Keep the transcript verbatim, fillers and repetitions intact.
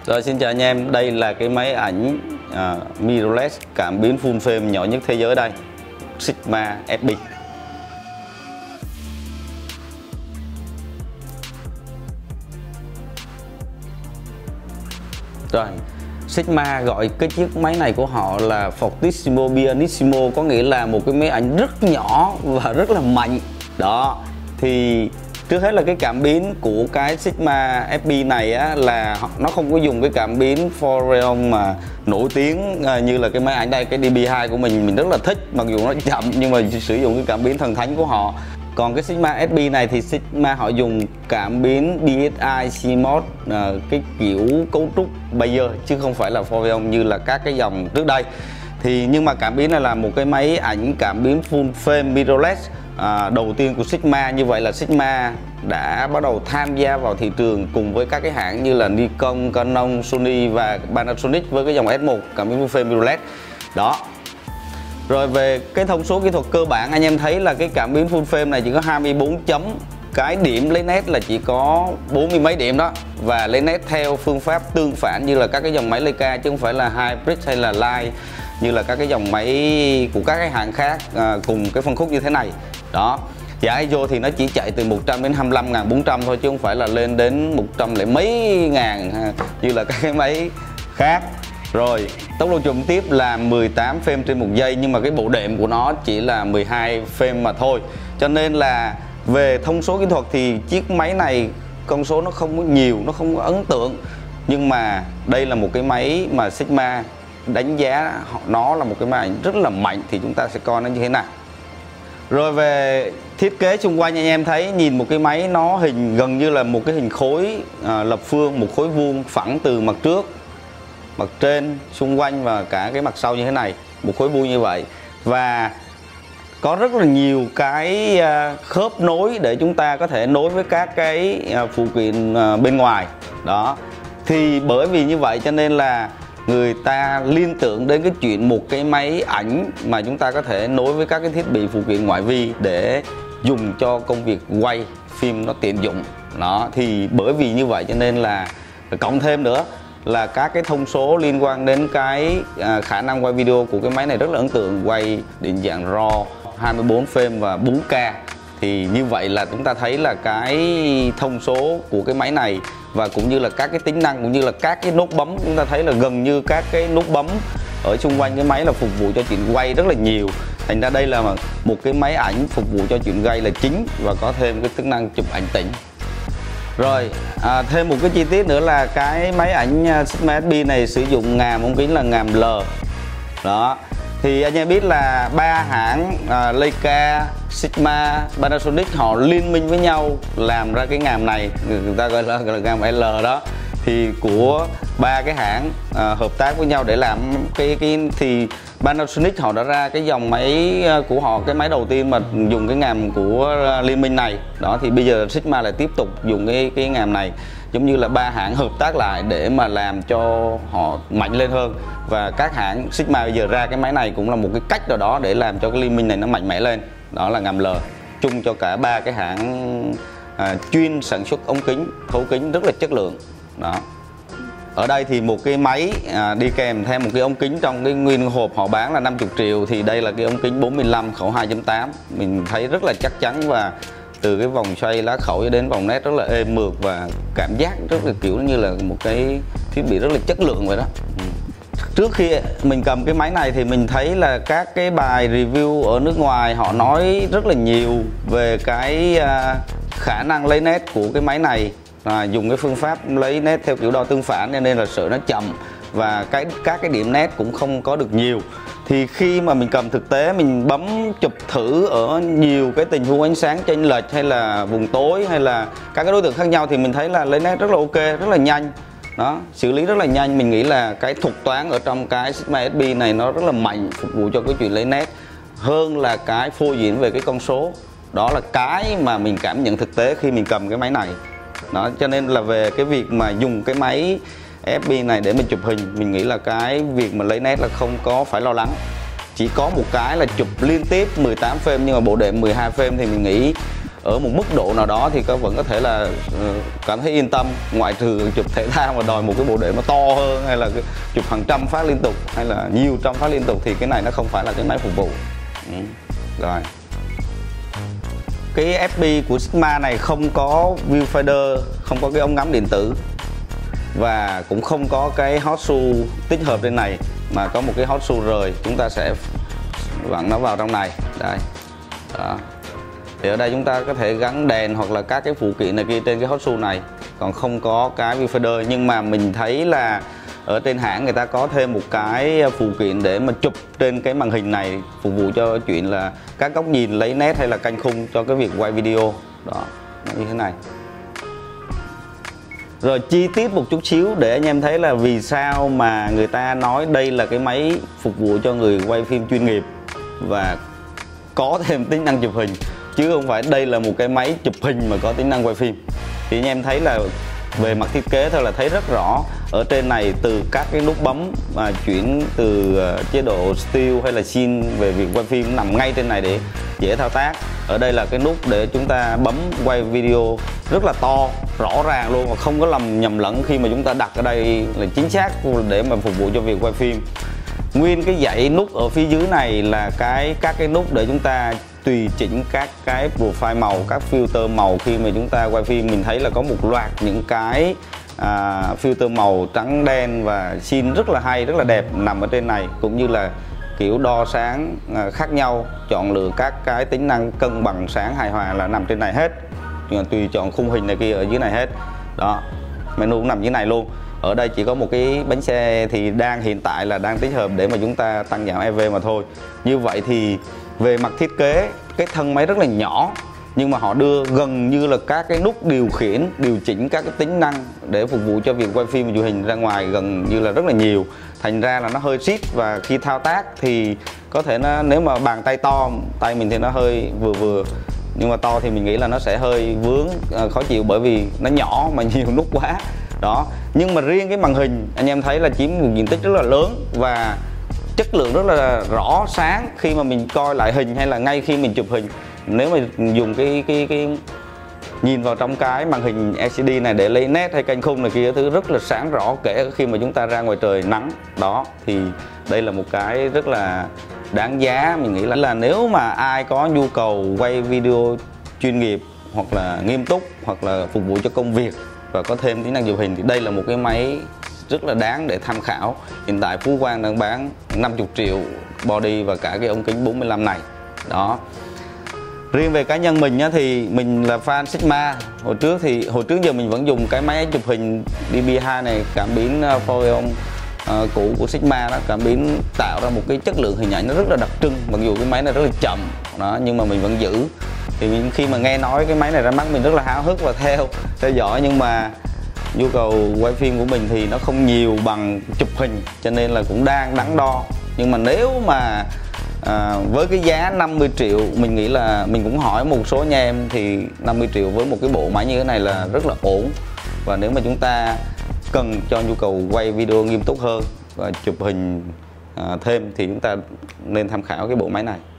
Rồi, xin chào anh em, đây là cái máy ảnh uh, mirrorless cảm biến full frame nhỏ nhất thế giới đây, Sigma ép pê. Rồi, Sigma gọi cái chiếc máy này của họ là Fortissimo Pianissimo, có nghĩa là một cái máy ảnh rất nhỏ và rất là mạnh. Đó, thì trước hết là cái cảm biến của cái Sigma ép pê này á, là nó không có dùng cái cảm biến Foreon mà nổi tiếng như là cái máy ảnh đây, cái đê bê hai của mình mình rất là thích, mặc dù nó chậm nhưng mà sử dụng cái cảm biến thần thánh của họ. Còn cái Sigma ép pê này thì Sigma họ dùng cảm biến đê ét i xê mốt, cái kiểu cấu trúc Bayer chứ không phải là Foreon như là các cái dòng trước đây. Thì nhưng mà cảm biến này là một cái máy ảnh cảm biến full frame mirrorless à, đầu tiên của Sigma. Như vậy là Sigma đã bắt đầu tham gia vào thị trường cùng với các cái hãng như là Nikon, Canon, Sony và Panasonic với cái dòng S một cảm biến full frame mirrorless. Đó. Rồi về cái thông số kỹ thuật cơ bản, anh em thấy là cái cảm biến full frame này chỉ có hai mươi bốn chấm, cái điểm lấy nét là chỉ có bốn mươi mấy điểm đó, và lấy nét theo phương pháp tương phản như là các cái dòng máy Leica chứ không phải là hybrid hay là light như là các cái dòng máy của các cái hãng khác à, cùng cái phân khúc như thế này. Đó, giá i ét ô thì nó chỉ chạy từ một trăm đến hai mươi lăm nghìn bốn trăm thôi chứ không phải là lên đến một trăm lẻ mấy ngàn như là các cái máy khác. Rồi, tốc độ chụp tiếp là mười tám frame trên một giây, nhưng mà cái bộ đệm của nó chỉ là mười hai frame mà thôi. Cho nên là về thông số kỹ thuật thì chiếc máy này con số nó không có nhiều, nó không có ấn tượng. Nhưng mà đây là một cái máy mà Sigma đánh giá nó là một cái máy ảnh rất là mạnh, thì chúng ta sẽ coi nó như thế nào. Rồi về thiết kế xung quanh, anh em thấy nhìn một cái máy nó hình gần như là một cái hình khối à, lập phương, một khối vuông phẳng từ mặt trước, mặt trên, xung quanh và cả cái mặt sau như thế này, một khối vuông như vậy. Và có rất là nhiều cái khớp nối để chúng ta có thể nối với các cái phụ kiện bên ngoài. Đó, thì bởi vì như vậy cho nên là người ta liên tưởng đến cái chuyện một cái máy ảnh mà chúng ta có thể nối với các cái thiết bị phụ kiện ngoại vi để dùng cho công việc quay phim nó tiện dụng. Đó, thì bởi vì như vậy cho nên là cộng thêm nữa là các cái thông số liên quan đến cái à, khả năng quay video của cái máy này rất là ấn tượng, quay định dạng RAW hai mươi bốn frame và bốn K. Thì như vậy là chúng ta thấy là cái thông số của cái máy này và cũng như là các cái tính năng cũng như là các cái nút bấm, chúng ta thấy là gần như các cái nút bấm ở xung quanh cái máy là phục vụ cho chuyện quay rất là nhiều. Thành ra đây là một cái máy ảnh phục vụ cho chuyện quay là chính và có thêm cái tính năng chụp ảnh tĩnh. Rồi, à, thêm một cái chi tiết nữa là cái máy ảnh Sigma ép pê này sử dụng ngàm ống kính là ngàm L. Đó, thì anh em biết là ba hãng à, Leica, Sigma, Panasonic họ liên minh với nhau làm ra cái ngàm này, người ta gọi là, gọi là ngàm L đó. Thì của ba cái hãng à, hợp tác với nhau để làm cái cái thì Panasonic họ đã ra cái dòng máy của họ, cái máy đầu tiên mà dùng cái ngàm của liên minh này. Đó, thì bây giờ Sigma lại tiếp tục dùng cái cái ngàm này, giống như là ba hãng hợp tác lại để mà làm cho họ mạnh lên hơn. Và các hãng Sigma bây giờ ra cái máy này cũng là một cái cách nào đó để làm cho cái liên minh này nó mạnh mẽ lên. Đó là ngàm L chung cho cả ba cái hãng à, chuyên sản xuất ống kính, thấu kính rất là chất lượng. Đó. Ở đây thì một cái máy à, đi kèm thêm một cái ống kính trong cái nguyên hộp họ bán là năm mươi triệu, thì đây là cái ống kính bốn mươi lăm khẩu hai chấm tám. Mình thấy rất là chắc chắn và từ cái vòng xoay lá khẩu cho đến vòng nét rất là êm mượt và cảm giác rất là kiểu như là một cái thiết bị rất là chất lượng vậy đó. Ừ. Trước khi mình cầm cái máy này thì mình thấy là các cái bài review ở nước ngoài họ nói rất là nhiều về cái à, khả năng lấy nét của cái máy này. À, dùng cái phương pháp lấy nét theo kiểu đo tương phản cho nên là sợ nó chậm và cái các cái điểm nét cũng không có được nhiều. Thì khi mà mình cầm thực tế mình bấm chụp thử ở nhiều cái tình huống ánh sáng chênh lệch hay là vùng tối hay là các cái đối tượng khác nhau thì mình thấy là lấy nét rất là ok, rất là nhanh. Đó, xử lý rất là nhanh. Mình nghĩ là cái thuật toán ở trong cái Sigma ép pê này nó rất là mạnh, phục vụ cho cái chuyện lấy nét hơn là cái phô diễn về cái con số. Đó là cái mà mình cảm nhận thực tế khi mình cầm cái máy này. Đó, cho nên là về cái việc mà dùng cái máy ép pê này để mình chụp hình, mình nghĩ là cái việc mà lấy nét là không có phải lo lắng. Chỉ có một cái là chụp liên tiếp mười tám frame nhưng mà bộ đệm mười hai frame thì mình nghĩ ở một mức độ nào đó thì các vẫn có thể là uh, cảm thấy yên tâm, ngoại trừ chụp thể thao mà đòi một cái bộ đệm nó to hơn, hay là chụp hàng trăm phát liên tục, hay là nhiều trăm phát liên tục, thì cái này nó không phải là cái máy phục vụ. Ừ. Rồi cái ép pê của Sigma này không có viewfinder, không có cái ống ngắm điện tử, và cũng không có cái hot shoe tích hợp trên này, mà có một cái hot shoe rời. Chúng ta sẽ vặn nó vào trong này đây. Đó. Thì ở đây chúng ta có thể gắn đèn hoặc là các cái phụ kiện này kia trên cái hot shoe này, còn không có cái viewfinder. Nhưng mà mình thấy là ở trên hãng người ta có thêm một cái phụ kiện để mà chụp trên cái màn hình này, phục vụ cho chuyện là các góc nhìn lấy nét hay là canh khung cho cái việc quay video. Đó, như thế này. Rồi chi tiết một chút xíu để anh em thấy là vì sao mà người ta nói đây là cái máy phục vụ cho người quay phim chuyên nghiệp và có thêm tính năng chụp hình, chứ không phải đây là một cái máy chụp hình mà có tính năng quay phim. Thì anh em thấy là về mặt thiết kế thôi là thấy rất rõ. Ở trên này từ các cái nút bấm mà chuyển từ chế độ still hay là scene về việc quay phim nằm ngay trên này để dễ thao tác. Ở đây là cái nút để chúng ta bấm quay video rất là to, rõ ràng luôn, và không có làm nhầm lẫn khi mà chúng ta đặt ở đây là chính xác để mà phục vụ cho việc quay phim. Nguyên cái dãy nút ở phía dưới này là cái các cái nút để chúng ta tùy chỉnh các cái profile màu, các filter màu khi mà chúng ta quay phim. Mình thấy là có một loạt những cái à, filter màu trắng đen và scene rất là hay, rất là đẹp nằm ở trên này, cũng như là kiểu đo sáng à, khác nhau, chọn lựa các cái tính năng cân bằng sáng hài hòa là nằm trên này hết. Tùy chọn khung hình này kia ở dưới này hết. Đó, menu cũng nằm dưới này luôn. Ở đây chỉ có một cái bánh xe thì đang hiện tại là đang tích hợp để mà chúng ta tăng giảm e vê mà thôi. Như vậy thì về mặt thiết kế, cái thân máy rất là nhỏ, nhưng mà họ đưa gần như là các cái nút điều khiển, điều chỉnh các cái tính năng để phục vụ cho việc quay phim và chụp hình ra ngoài gần như là rất là nhiều. Thành ra là nó hơi xít, và khi thao tác thì có thể nó, nếu mà bàn tay to, tay mình thì nó hơi vừa vừa, nhưng mà to thì mình nghĩ là nó sẽ hơi vướng, khó chịu, bởi vì nó nhỏ mà nhiều nút quá. Đó, nhưng mà riêng cái màn hình anh em thấy là chiếm một diện tích rất là lớn và chất lượng rất là rõ sáng khi mà mình coi lại hình hay là ngay khi mình chụp hình. Nếu mà dùng cái cái cái nhìn vào trong cái màn hình lờ xê đê này để lấy nét hay canh khung này kia, thứ rất là sáng rõ, kể khi mà chúng ta ra ngoài trời nắng. Đó, thì đây là một cái rất là đáng giá. Mình nghĩ là, là nếu mà ai có nhu cầu quay video chuyên nghiệp hoặc là nghiêm túc hoặc là phục vụ cho công việc và có thêm tính năng chụp hình thì đây là một cái máy rất là đáng để tham khảo. Hiện tại Phú Quang đang bán năm mươi triệu body và cả cái ống kính bốn mươi lăm này. Đó. Riêng về cá nhân mình nhá, thì mình là fan Sigma. Hồi trước thì hồi trước giờ mình vẫn dùng cái máy chụp hình đê bê hai này, cảm biến Foveon uh, cũ của Sigma đó. Cảm biến tạo ra một cái chất lượng hình ảnh nó rất là đặc trưng, mặc dù cái máy này rất là chậm đó, nhưng mà mình vẫn giữ. Thì mình, khi mà nghe nói cái máy này ra mắt mình rất là háo hức và theo theo dõi, nhưng mà nhu cầu quay phim của mình thì nó không nhiều bằng chụp hình, cho nên là cũng đang đắn đo. Nhưng mà nếu mà à, với cái giá năm mươi triệu, mình nghĩ là mình cũng hỏi một số anh em thì năm mươi triệu với một cái bộ máy như thế này là rất là ổn. Và nếu mà chúng ta cần cho nhu cầu quay video nghiêm túc hơn và chụp hình à, thêm thì chúng ta nên tham khảo cái bộ máy này.